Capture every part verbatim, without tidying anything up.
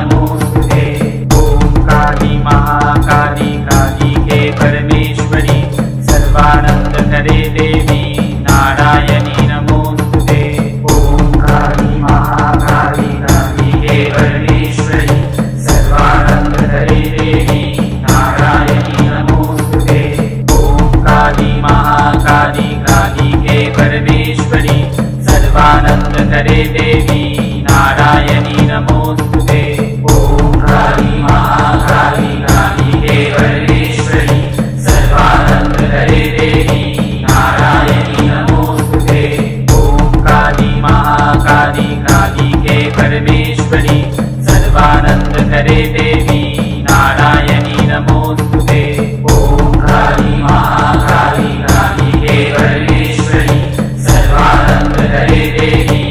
नमोस्तुते। ओम काली महाकाली काली हे परमेश्वरी सर्वानंद करे देवी नारायणी नमोस्तुते। ओम काली महाकाली काली हे परमेश्वरी सर्वानंद करे देवी नारायणी नमोस्तुते। ओम काली महाकाली काली हे परमेश्वरी सर्वानंद करे देवी नारायणी नमोस्तुते। ओम काली महाकाली काली हे परमेश्वरी सर्वानंद करे देवी नारायणी नमोस्तुते। ओम काली महाकाली काली हे परमेश्वरी सर्वानंद करे देवी नारायणी नमोस्तुते। ओम काली महाकाली काली हे परमेश्वरी सर्वानंद करे देवी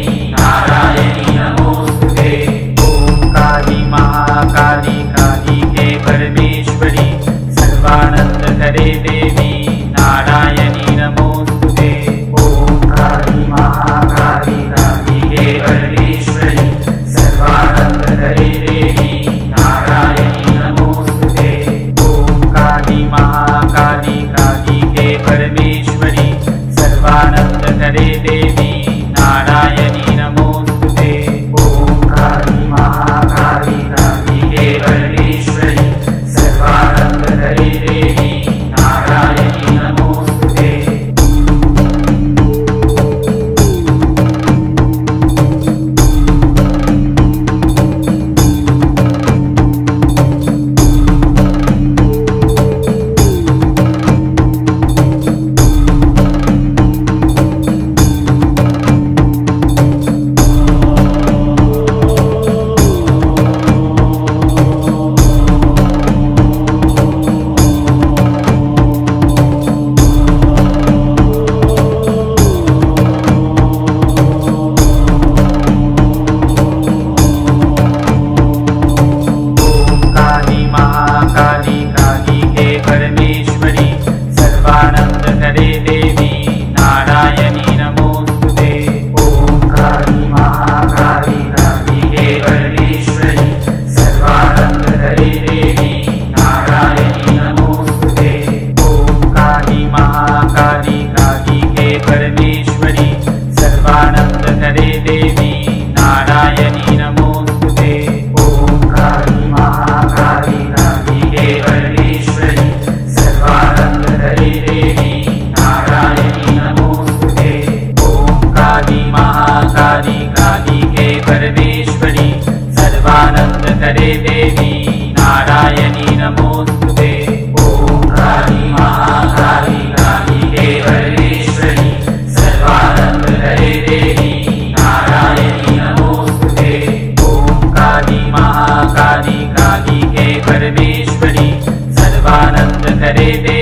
नारायणी नमोस्तुते। ओम काली महाकाली काली हे परमेश्वरी सर्वानंद करे देवी नारायणी नमोस्तुते। ओम काली महाकाली काली हे परमेश्वरी सर्वानंद करे देवी नारायणी नमोस्तुते। ओम काली महाकाली काली हे परमेश्वरी सर्वानंद करे देवी नारायणी नमोस्तुते। ओम काली महाकाली काली हे परमेश्वरी सर्वानंद करे देवी नारायणी नमोस्तुते। परमेश्वरी सर्वानंद करे दे।